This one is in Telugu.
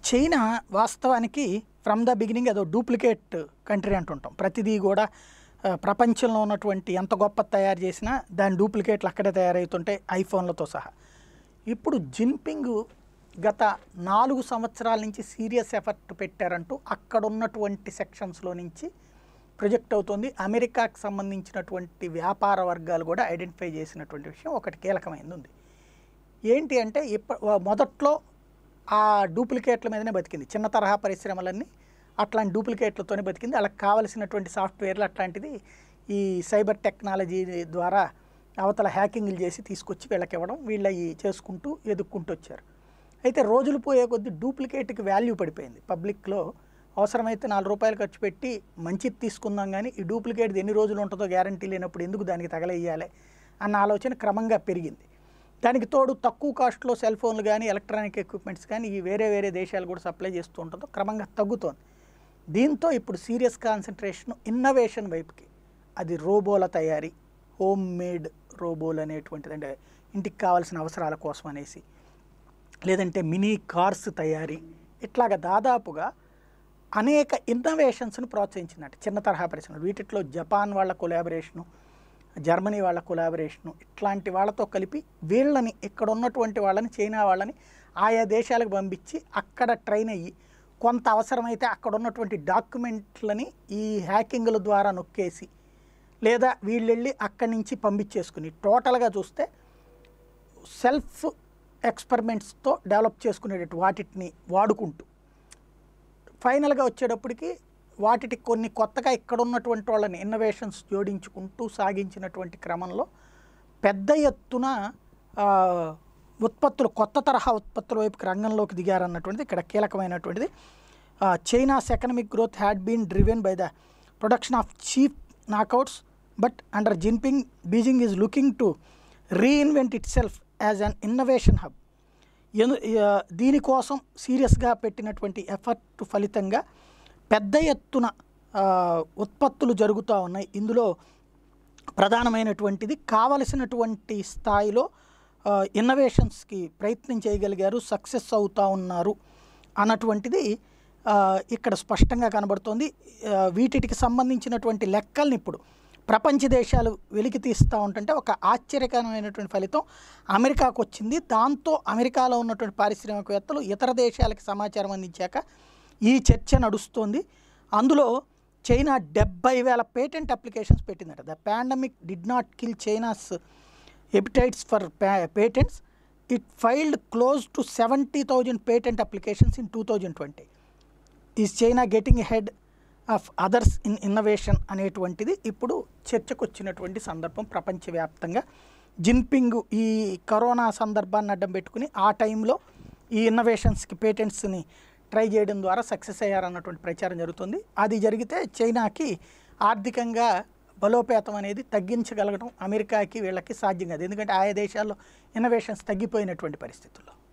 చైనా వాస్తవానికి ఫ్రమ్ ద బిగినింగ్ ఏదో డూప్లికేట్ కంట్రీ అంటుంటాం. ప్రతిదీ కూడా ప్రపంచంలో ఉన్నటువంటి ఎంత గొప్ప తయారు చేసినా దాని డూప్లికేట్లు అక్కడే తయారవుతుంటాయి, ఐఫోన్లతో సహా. ఇప్పుడు జిన్పింగ్ గత 4 సంవత్సరాల నుంచి సీరియస్ ఎఫర్ట్ పెట్టారంటూ అక్కడ ఉన్నటువంటి సెక్షన్స్లో నుంచి ప్రొజెక్ట్ అవుతుంది. అమెరికాకు సంబంధించినటువంటి వ్యాపార వర్గాలు కూడా ఐడెంటిఫై చేసినటువంటి విషయం ఒకటి కీలకమైనది ఉంది. ఏంటి అంటే మొదట్లో ఆ డూప్లికేట్ల మీదనే బతికింది. చిన్న తరహా పరిశ్రమలన్నీ అట్లాంటి డూప్లికేట్లతోనే బతికింది. వాళ్ళకి కావలసినటువంటి సాఫ్ట్వేర్లు అట్లాంటిది ఈ సైబర్ టెక్నాలజీ ద్వారా అవతల హ్యాకింగ్లు చేసి తీసుకొచ్చి వీళ్ళకి ఇవ్వడం, వీళ్ళు చేసుకుంటూ ఎదుక్కుంటూ వచ్చారు. అయితే రోజులు పోయే కొద్దీ డూప్లికేట్కి వాల్యూ పడిపోయింది. పబ్లిక్లో అవసరమైతే ₹4 ఖర్చు పెట్టి మంచిది తీసుకుందాం, కానీ ఈ డూప్లికేట్ ఎన్ని రోజులు ఉంటుందో గ్యారంటీ లేనప్పుడు ఎందుకు దానికి తగలేయాలి అన్న ఆలోచన క్రమంగా పెరిగింది. దానికి తోడు తక్కువ కాస్ట్లో సెల్ ఫోన్లు కానీ ఎలక్ట్రానిక్ ఎక్విప్మెంట్స్ కానీ ఈ వేరే దేశాలు కూడా సప్లై చేస్తూ ఉంటుందో క్రమంగా తగ్గుతోంది. దీంతో ఇప్పుడు సీరియస్ కాన్సన్ట్రేషన్ ఇన్నోవేషన్ వైపుకి, అది రోబోల తయారీ, హోమ్ మేడ్ రోబోలు అనేటువంటిది, అంటే ఇంటికి కావాల్సిన అవసరాల కోసం అనేసి, లేదంటే మినీ కార్స్ తయారీ, ఇట్లాగా దాదాపుగా అనేక ఇన్నోవేషన్స్ను ప్రోత్సహించిందంట చిన్న తరహా పరిశ్రమలు. వీటిలో జపాన్ వాళ్ళ కొలాబరేషను, జర్మనీ వాళ్ళ కొలాబరేషను, ఇట్లాంటి వాళ్ళతో కలిపి వీళ్ళని ఇక్కడ ఉన్నటువంటి వాళ్ళని, చైనా వాళ్ళని ఆయా దేశాలకు పంపించి అక్కడ ట్రైన్ అయ్యి కొంత అవసరమైతే అక్కడ ఉన్నటువంటి డాక్యుమెంట్లని ఈ హ్యాకింగ్ల ద్వారా నొక్కేసి, లేదా వీళ్ళెళ్ళి అక్కడి నుంచి పంపించేసుకుని టోటల్గా చూస్తే సెల్ఫ్ ఎక్స్పెరిమెంట్స్తో డెవలప్ చేసుకునేటట్టు వాటిని వాడుకుంటూ ఫైనల్గా వచ్చేటప్పటికి వాటికి కొన్ని కొత్తగా ఇక్కడ ఉన్నటువంటి వాళ్ళని ఇన్నోవేషన్స్ జోడించుకుంటూ సాగించినటువంటి క్రమంలో పెద్ద ఎత్తున ఉత్పత్తులు, కొత్త తరహా ఉత్పత్తుల వైపుకి రంగంలోకి దిగారన్నటువంటిది ఇక్కడ కీలకమైనటువంటిది. China's economic growth had been driven by the production of cheap knockouts, but under Jinping Beijing is looking to reinvent itself as an innovation hub. దీనికోసం సీరియస్గా పెట్టినటువంటి ఎఫర్ట్ ఫలితంగా పెద్ద ఎత్తున ఉత్పత్తులు జరుగుతూ ఉన్నాయి. ఇందులో ప్రధానమైనటువంటిది కావలసినటువంటి స్థాయిలో ఇన్నోవేషన్స్కి ప్రయత్నం చేయగలిగారు, సక్సెస్ అవుతూ ఉన్నారు అన్నటువంటిది ఇక్కడ స్పష్టంగా కనబడుతోంది. వీటికి సంబంధించినటువంటి లెక్కల్ని ఇప్పుడు ప్రపంచ దేశాలు వెలికి తీస్తూ ఉంటుంటే ఒక ఆశ్చర్యకరమైనటువంటి ఫలితం అమెరికాకు వచ్చింది. దాంతో అమెరికాలో ఉన్నటువంటి పారిశ్రామికవేత్తలు ఇతర దేశాలకు సమాచారం అందించాక ఈ చర్చ నడుస్తోంది. అందులో చైనా 70,000 పేటెంట్ అప్లికేషన్స్ పెట్టిందట. The pandemic did not kill China's appetites for patents, it filed close to 70,000 patent applications in 2020. Is China getting head of others in innovation అనేటువంటిది ఇప్పుడు చర్చకు వచ్చినటువంటి సందర్భం ప్రపంచవ్యాప్తంగా. జిన్పింగ్ ఈ కరోనా సందర్భాన్ని అడ్డం పెట్టుకుని ఆ టైంలో ఈ ఇన్నోవేషన్స్కి పేటెంట్స్ని ట్రై చేయడం ద్వారా సక్సెస్ అయ్యారన్నటువంటి ప్రచారం జరుగుతుంది. అది జరిగితే చైనాకి ఆర్థికంగా బలోపేతం అనేది తగ్గించగలగడం అమెరికాకి వీళ్ళకి సాధ్యం కాదు. ఎందుకంటే ఆయా దేశాల్లో ఇన్నోవేషన్స్ తగ్గిపోయినటువంటి పరిస్థితుల్లో.